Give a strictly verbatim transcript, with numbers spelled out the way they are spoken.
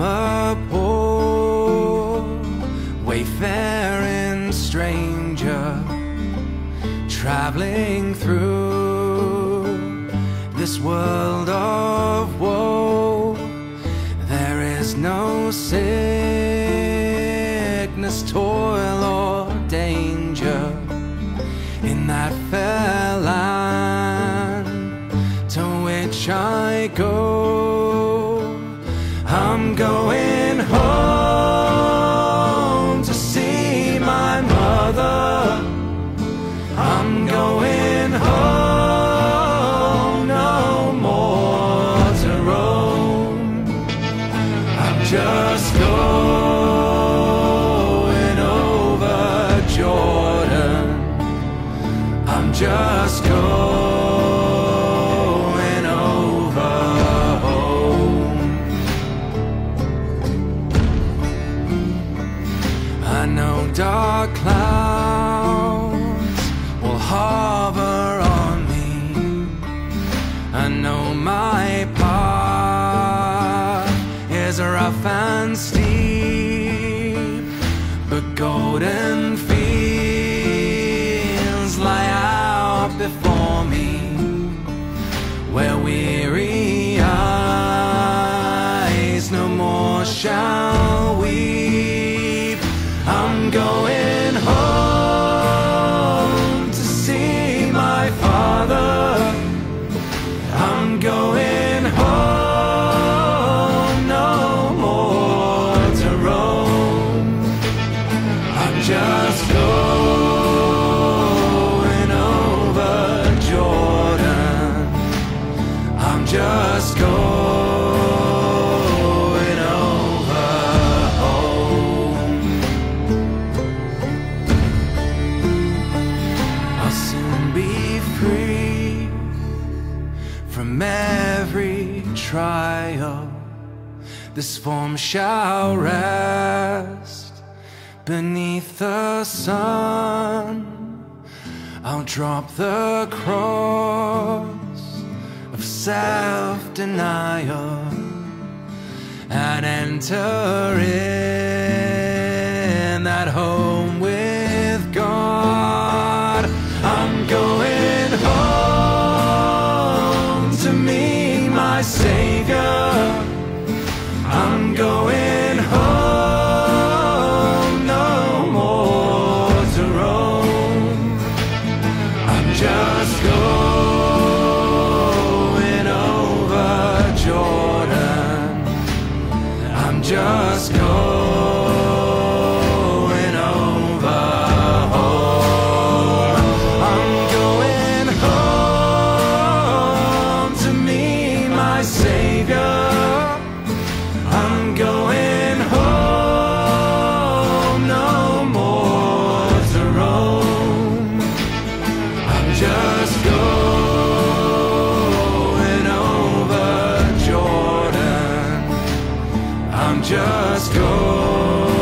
a poor wayfaring stranger, traveling through this world of woe. There is no sickness, toil, or danger in that fair land to which I go. I'm going home to see my mother. I'm going home, no more to roam. I'm just going over Jordan. I'm just going over home. I know dark clouds will hover on me. I know my path is rough and steep, but golden fields lie out before me, where weary eyes no more shall weep. I'm going home to see my father. I'm going home, no more to roam. I'm just going over Jordan. I'm just going over home. I'll soon be free from every trial. This form shall rest beneath the sun. I'll drop the cross of self-denial and enter in that home with God. I'm going home to meet my Savior. I'm going home, no more to roam. I'm just going over Jordan. I'm just going over home. I'm going home to meet my Savior. I'm going home, no more to roam. I'm just going over Jordan. I'm just going